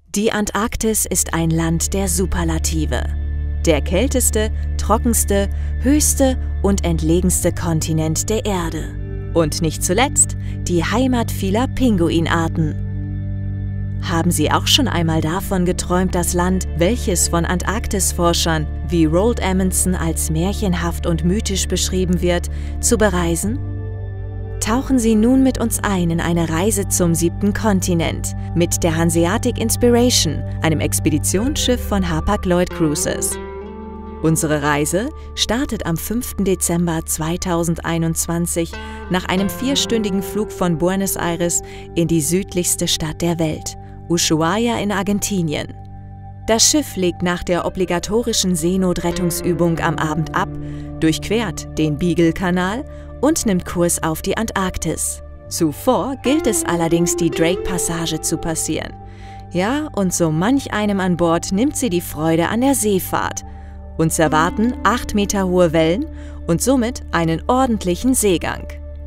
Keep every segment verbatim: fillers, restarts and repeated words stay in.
Die Antarktis ist ein Land der Superlative. Der kälteste, trockenste, höchste und entlegenste Kontinent der Erde. Und nicht zuletzt die Heimat vieler Pinguinarten. Haben Sie auch schon einmal davon geträumt, das Land, welches von Antarktisforschern wie Roald Amundsen als märchenhaft und mythisch beschrieben wird, zu bereisen? Tauchen Sie nun mit uns ein in eine Reise zum siebten Kontinent mit der Hanseatic Inspiration, einem Expeditionsschiff von Hapag-Lloyd Cruises. Unsere Reise startet am fünften Dezember zweitausendeinundzwanzig nach einem vierstündigen Flug von Buenos Aires in die südlichste Stadt der Welt, Ushuaia in Argentinien. Das Schiff legt nach der obligatorischen Seenotrettungsübung am Abend ab, durchquert den Beagle-Kanal und nimmt Kurs auf die Antarktis. Zuvor gilt es allerdings, die Drake-Passage zu passieren. Ja, und so manch einem an Bord nimmt sie die Freude an der Seefahrt. Uns erwarten acht Meter hohe Wellen und somit einen ordentlichen Seegang.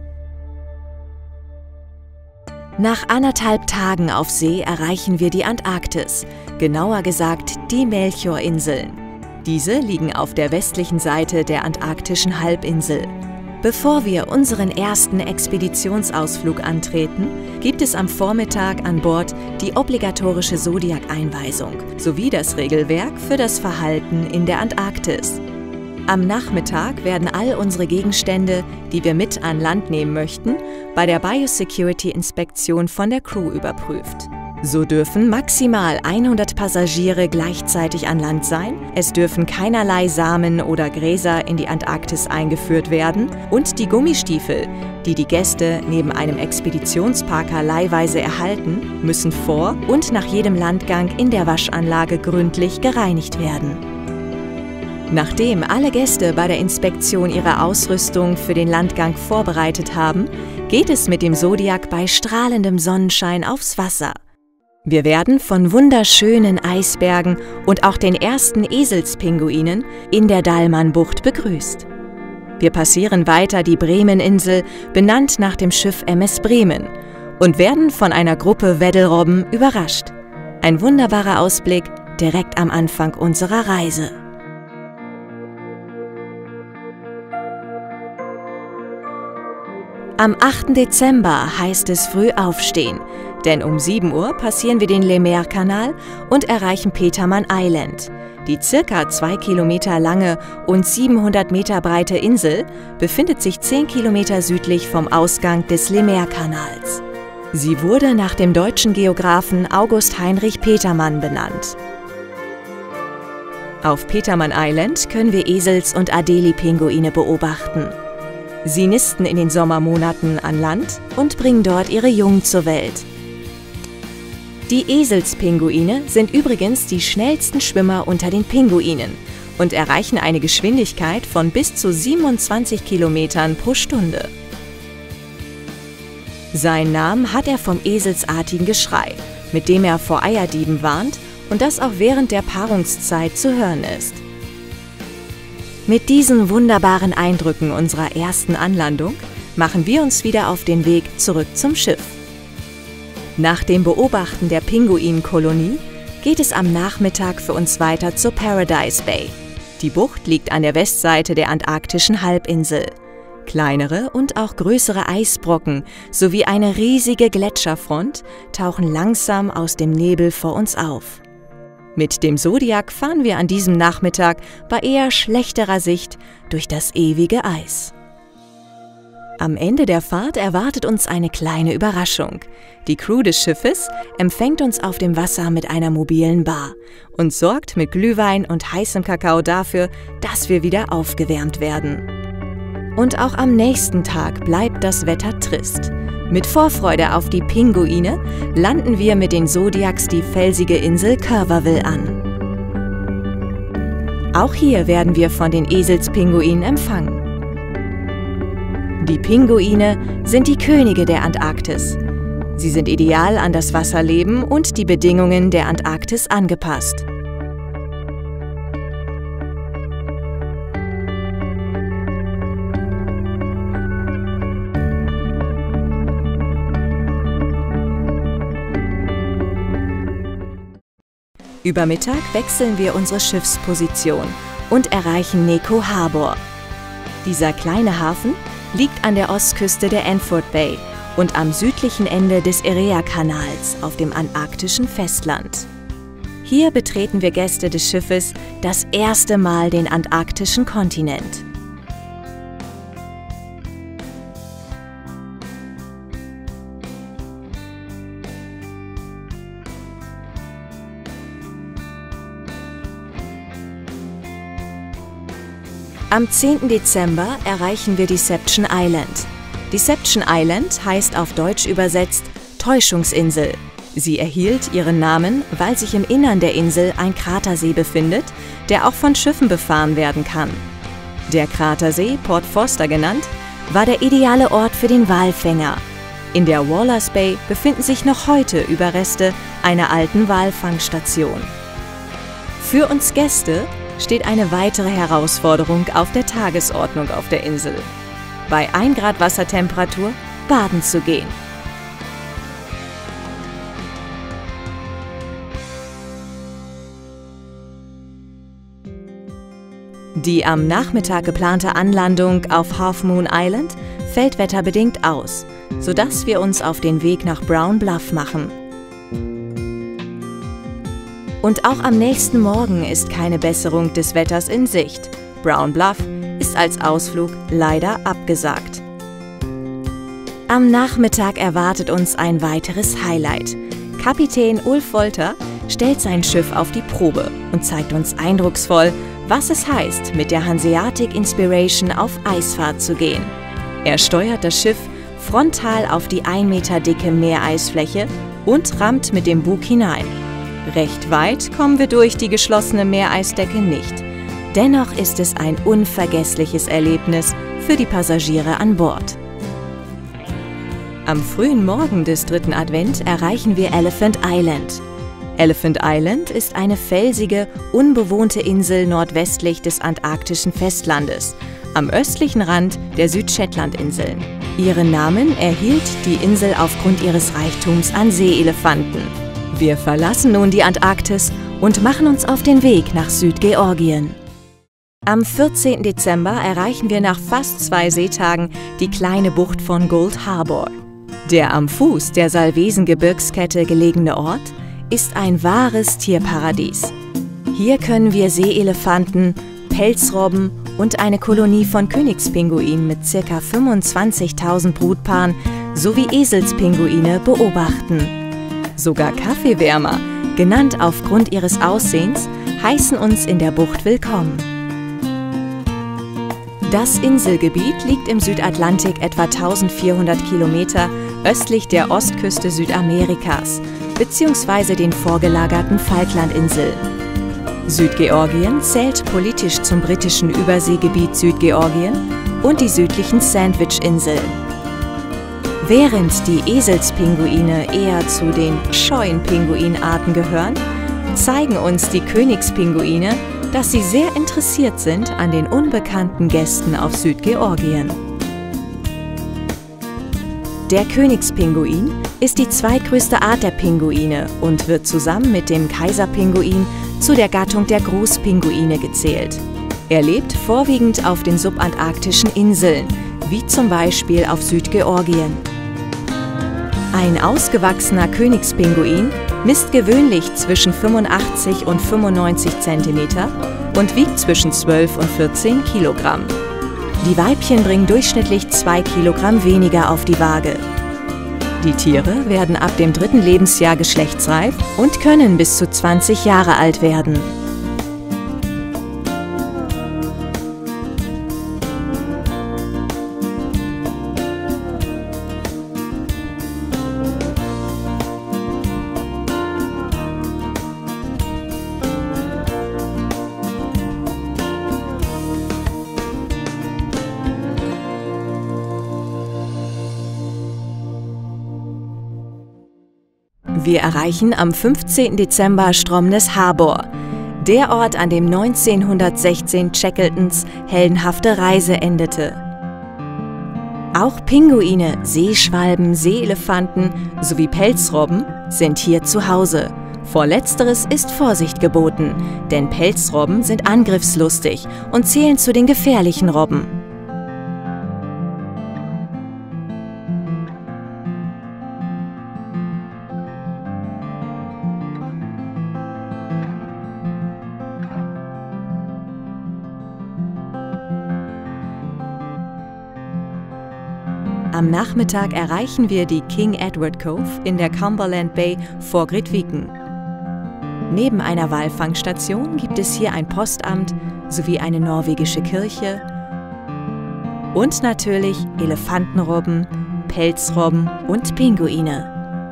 Nach anderthalb Tagen auf See erreichen wir die Antarktis, genauer gesagt die Melchior-Inseln. Diese liegen auf der westlichen Seite der antarktischen Halbinsel. Bevor wir unseren ersten Expeditionsausflug antreten, gibt es am Vormittag an Bord die obligatorische Zodiac-Einweisung sowie das Regelwerk für das Verhalten in der Antarktis. Am Nachmittag werden all unsere Gegenstände, die wir mit an Land nehmen möchten, bei der Biosecurity-Inspektion von der Crew überprüft. So dürfen maximal hundert Passagiere gleichzeitig an Land sein, es dürfen keinerlei Samen oder Gräser in die Antarktis eingeführt werden und die Gummistiefel, die die Gäste neben einem Expeditionsparker leihweise erhalten, müssen vor und nach jedem Landgang in der Waschanlage gründlich gereinigt werden. Nachdem alle Gäste bei der Inspektion ihre Ausrüstung für den Landgang vorbereitet haben, geht es mit dem Zodiac bei strahlendem Sonnenschein aufs Wasser. Wir werden von wunderschönen Eisbergen und auch den ersten Eselspinguinen in der Dallmann-Bucht begrüßt. Wir passieren weiter die Bremeninsel, benannt nach dem Schiff M S Bremen, und werden von einer Gruppe Weddelrobben überrascht. Ein wunderbarer Ausblick direkt am Anfang unserer Reise. Am achten Dezember heißt es früh aufstehen, denn um sieben Uhr passieren wir den Lemaire-Kanal und erreichen Petermann Island. Die circa zwei Kilometer lange und siebenhundert Meter breite Insel befindet sich zehn Kilometer südlich vom Ausgang des Lemaire-Kanals. Sie wurde nach dem deutschen Geographen August Heinrich Petermann benannt. Auf Petermann Island können wir Esels- und Adelie-Pinguine beobachten. Sie nisten in den Sommermonaten an Land und bringen dort ihre Jungen zur Welt. Die Eselspinguine sind übrigens die schnellsten Schwimmer unter den Pinguinen und erreichen eine Geschwindigkeit von bis zu siebenundzwanzig Kilometern pro Stunde. Seinen Namen hat er vom eselsartigen Geschrei, mit dem er vor Eierdieben warnt und das auch während der Paarungszeit zu hören ist. Mit diesen wunderbaren Eindrücken unserer ersten Anlandung machen wir uns wieder auf den Weg zurück zum Schiff. Nach dem Beobachten der Pinguinkolonie geht es am Nachmittag für uns weiter zur Paradise Bay. Die Bucht liegt an der Westseite der antarktischen Halbinsel. Kleinere und auch größere Eisbrocken sowie eine riesige Gletscherfront tauchen langsam aus dem Nebel vor uns auf. Mit dem Zodiac fahren wir an diesem Nachmittag bei eher schlechterer Sicht durch das ewige Eis. Am Ende der Fahrt erwartet uns eine kleine Überraschung. Die Crew des Schiffes empfängt uns auf dem Wasser mit einer mobilen Bar und sorgt mit Glühwein und heißem Kakao dafür, dass wir wieder aufgewärmt werden. Und auch am nächsten Tag bleibt das Wetter trist. Mit Vorfreude auf die Pinguine landen wir mit den Zodiacs die felsige Insel Curverville an. Auch hier werden wir von den Eselspinguinen empfangen. Die Pinguine sind die Könige der Antarktis. Sie sind ideal an das Wasserleben und die Bedingungen der Antarktis angepasst. Über Mittag wechseln wir unsere Schiffsposition und erreichen Neko Harbor. Dieser kleine Hafen liegt an der Ostküste der Enford Bay und am südlichen Ende des Erie-Kanals auf dem antarktischen Festland. Hier betreten wir Gäste des Schiffes das erste Mal den antarktischen Kontinent. Am zehnten Dezember erreichen wir Deception Island. Deception Island heißt auf Deutsch übersetzt Täuschungsinsel. Sie erhielt ihren Namen, weil sich im Innern der Insel ein Kratersee befindet, der auch von Schiffen befahren werden kann. Der Kratersee, Port Foster genannt, war der ideale Ort für den Walfänger. In der Walrus Bay befinden sich noch heute Überreste einer alten Walfangstation. Für uns Gäste steht eine weitere Herausforderung auf der Tagesordnung auf der Insel: bei ein Grad Wassertemperatur baden zu gehen. Die am Nachmittag geplante Anlandung auf Half Moon Island fällt wetterbedingt aus, sodass wir uns auf den Weg nach Brown Bluff machen. Und auch am nächsten Morgen ist keine Besserung des Wetters in Sicht. Brown Bluff ist als Ausflug leider abgesagt. Am Nachmittag erwartet uns ein weiteres Highlight. Kapitän Ulf Wolter stellt sein Schiff auf die Probe und zeigt uns eindrucksvoll, was es heißt, mit der Hanseatic Inspiration auf Eisfahrt zu gehen. Er steuert das Schiff frontal auf die ein Meter dicke Meereisfläche und rammt mit dem Bug hinein. Recht weit kommen wir durch die geschlossene Meereisdecke nicht. Dennoch ist es ein unvergessliches Erlebnis für die Passagiere an Bord. Am frühen Morgen des dritten Advent erreichen wir Elephant Island. Elephant Island ist eine felsige, unbewohnte Insel nordwestlich des antarktischen Festlandes, am östlichen Rand der Südshetlandinseln. Ihren Namen erhielt die Insel aufgrund ihres Reichtums an Seeelefanten. Wir verlassen nun die Antarktis und machen uns auf den Weg nach Südgeorgien. Am vierzehnten Dezember erreichen wir nach fast zwei Seetagen die kleine Bucht von Gold Harbor. Der am Fuß der Salvesengebirgskette gelegene Ort ist ein wahres Tierparadies. Hier können wir Seeelefanten, Pelzrobben und eine Kolonie von Königspinguinen mit ca. fünfundzwanzigtausend Brutpaaren sowie Eselspinguine beobachten. Sogar Kaffeewärmer, genannt aufgrund ihres Aussehens, heißen uns in der Bucht willkommen. Das Inselgebiet liegt im Südatlantik etwa eintausendvierhundert Kilometer östlich der Ostküste Südamerikas bzw. den vorgelagerten Falklandinseln. Südgeorgien zählt politisch zum britischen Überseegebiet Südgeorgien und die südlichen Sandwich-Inseln. Während die Eselspinguine eher zu den scheuen Pinguinarten gehören, zeigen uns die Königspinguine, dass sie sehr interessiert sind an den unbekannten Gästen auf Südgeorgien. Der Königspinguin ist die zweitgrößte Art der Pinguine und wird zusammen mit dem Kaiserpinguin zu der Gattung der Großpinguine gezählt. Er lebt vorwiegend auf den subantarktischen Inseln, wie zum Beispiel auf Südgeorgien. Ein ausgewachsener Königspinguin misst gewöhnlich zwischen fünfundachtzig und fünfundneunzig Zentimeter und wiegt zwischen zwölf und vierzehn Kilogramm. Die Weibchen bringen durchschnittlich zwei Kilogramm weniger auf die Waage. Die Tiere werden ab dem dritten Lebensjahr geschlechtsreif und können bis zu zwanzig Jahre alt werden. Wir erreichen am fünfzehnten Dezember Stromness Harbor, der Ort, an dem neunzehnhundertsechzehn Shackletons heldenhafte Reise endete. Auch Pinguine, Seeschwalben, Seeelefanten sowie Pelzrobben sind hier zu Hause Vor letzteres ist Vorsicht geboten, denn Pelzrobben sind angriffslustig und zählen zu den gefährlichen Robben. Am Nachmittag erreichen wir die King Edward Cove in der Cumberland Bay vor Grytviken. Neben einer Walfangstation gibt es hier ein Postamt sowie eine norwegische Kirche und natürlich Elefantenrobben, Pelzrobben und Pinguine.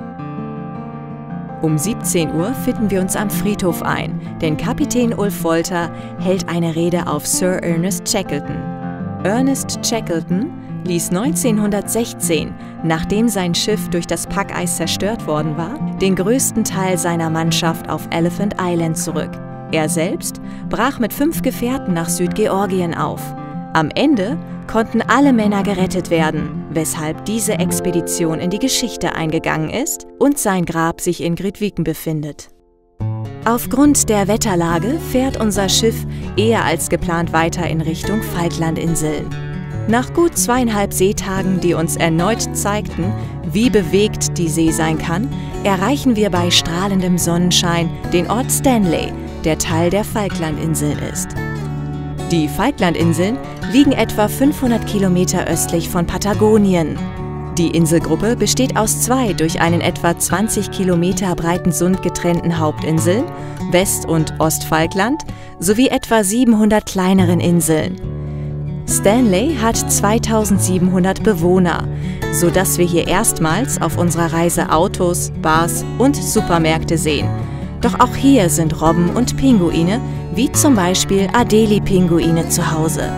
Um siebzehn Uhr finden wir uns am Friedhof ein, denn Kapitän Ulf Wolter hält eine Rede auf Sir Ernest Shackleton. Ernest Shackleton ließ neunzehnhundertsechzehn, nachdem sein Schiff durch das Packeis zerstört worden war, den größten Teil seiner Mannschaft auf Elephant Island zurück. Er selbst brach mit fünf Gefährten nach Südgeorgien auf. Am Ende konnten alle Männer gerettet werden, weshalb diese Expedition in die Geschichte eingegangen ist und sein Grab sich in Grytviken befindet. Aufgrund der Wetterlage fährt unser Schiff eher als geplant weiter in Richtung Falklandinseln. Nach gut zweieinhalb Seetagen, die uns erneut zeigten, wie bewegt die See sein kann, erreichen wir bei strahlendem Sonnenschein den Ort Stanley, der Teil der Falklandinseln ist. Die Falklandinseln liegen etwa fünfhundert Kilometer östlich von Patagonien. Die Inselgruppe besteht aus zwei durch einen etwa zwanzig Kilometer breiten Sund getrennten Hauptinseln, West- und Ostfalkland, sowie etwa siebenhundert kleineren Inseln. Stanley hat zweitausendsiebenhundert Bewohner, sodass wir hier erstmals auf unserer Reise Autos, Bars und Supermärkte sehen. Doch auch hier sind Robben und Pinguine, wie zum Beispiel Adelie-Pinguine zu Hause.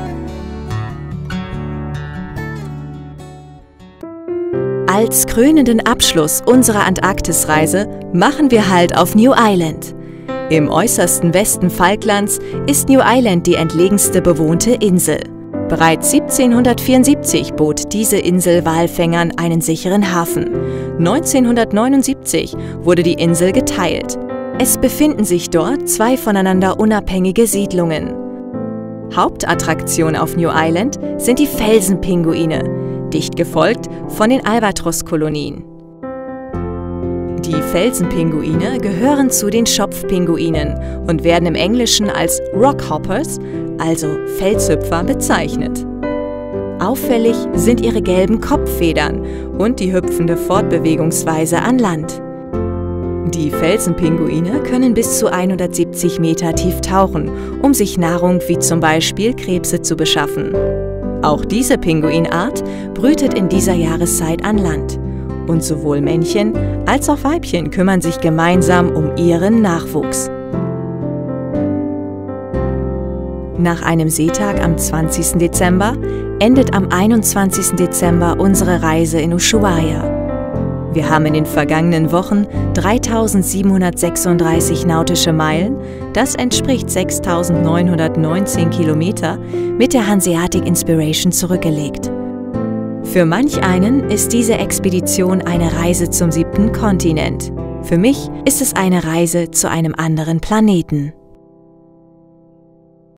Als krönenden Abschluss unserer Antarktisreise machen wir Halt auf New Island. Im äußersten Westen Falklands ist New Island die entlegenste bewohnte Insel. Bereits siebzehnhundertvierundsiebzig bot diese Insel Walfängern einen sicheren Hafen. neunzehnhundertneunundsiebzig wurde die Insel geteilt. Es befinden sich dort zwei voneinander unabhängige Siedlungen. Hauptattraktion auf New Island sind die Felsenpinguine, dicht gefolgt von den Albatros-Kolonien. Die Felsenpinguine gehören zu den Schopfpinguinen und werden im Englischen als Rockhoppers, also Felshüpfer, bezeichnet. Auffällig sind ihre gelben Kopffedern und die hüpfende Fortbewegungsweise an Land. Die Felsenpinguine können bis zu hundertsiebzig Meter tief tauchen, um sich Nahrung wie zum Beispiel Krebse zu beschaffen. Auch diese Pinguinart brütet in dieser Jahreszeit an Land. Und sowohl Männchen als auch Weibchen kümmern sich gemeinsam um ihren Nachwuchs. Nach einem Seetag am zwanzigsten Dezember endet am einundzwanzigsten Dezember unsere Reise in Ushuaia. Wir haben in den vergangenen Wochen dreitausendsiebenhundertsechsunddreißig nautische Meilen, das entspricht sechstausendneunhundertneunzehn Kilometer, mit der Hanseatic Inspiration zurückgelegt. Für manch einen ist diese Expedition eine Reise zum siebten Kontinent. Für mich ist es eine Reise zu einem anderen Planeten.